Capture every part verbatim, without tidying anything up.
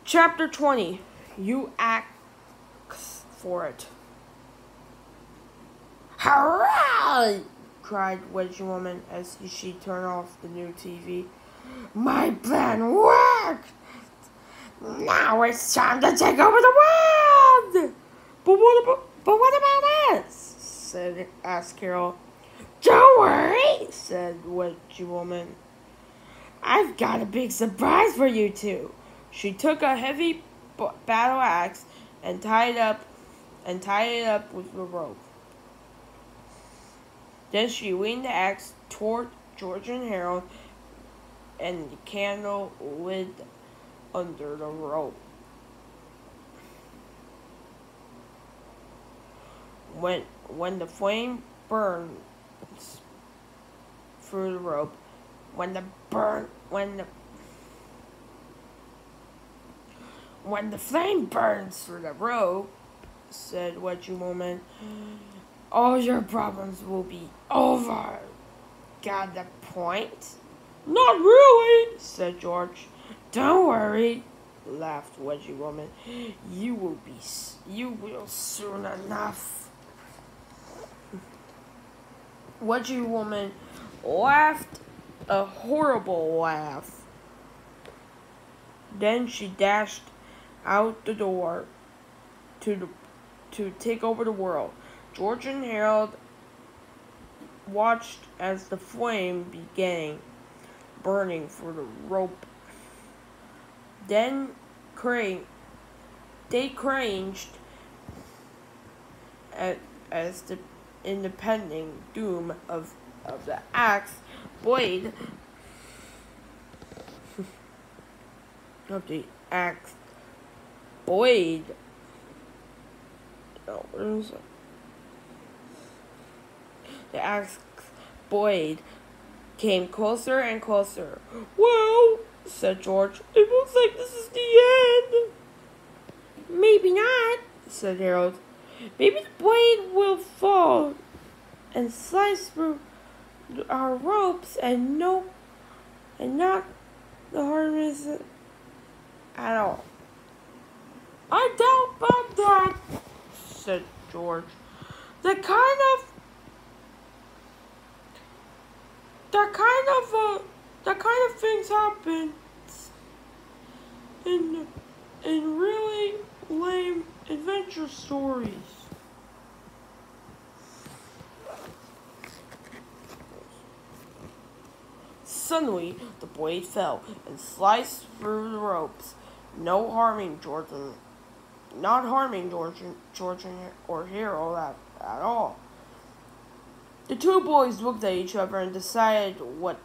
Chapter twenty. You ask for it. Hurrah! Cried Wedgie Woman as she turned off the new T V. My plan worked! Now it's time to take over the world! But what about, but what about us? Said, asked Carol. Don't worry, said Wedgie Woman. I've got a big surprise for you two. She took a heavy battle axe and tied up and tied it up with a rope. Then she leaned the axe toward George and Harold, and the candle lit under the rope. When when the flame burns through the rope, when the burn when the when the flame burns through the rope, said Wedgie Woman, all your problems will be over. Got the point? Not really, said George. Don't worry, laughed Wedgie Woman. You will be, you will soon enough. Wedgie Woman laughed a horrible laugh. Then she dashed out the door to the, to take over the world. George and Harold watched as the flame began burning for the rope. Then crane, they cringed at, as the impending doom of, of the axe blade of the axe blade. Oh, what is it? The axe blade came closer and closer. Well, said George, it looks like this is the end. Maybe not, said Harold. Maybe the blade will fall and slice through our ropes and no, and not the harness at all. I doubt about that, said George. The kind of That kind of uh, that kind of things happen in in really lame adventure stories. Suddenly, the blade fell and sliced through the ropes, no harming George, and, not harming George, and, George and, or Harold at, at all. The two boys looked at each other and decided what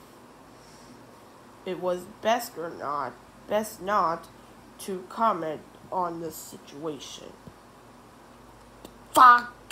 it was best or not, best not to comment on the situation. Fuck!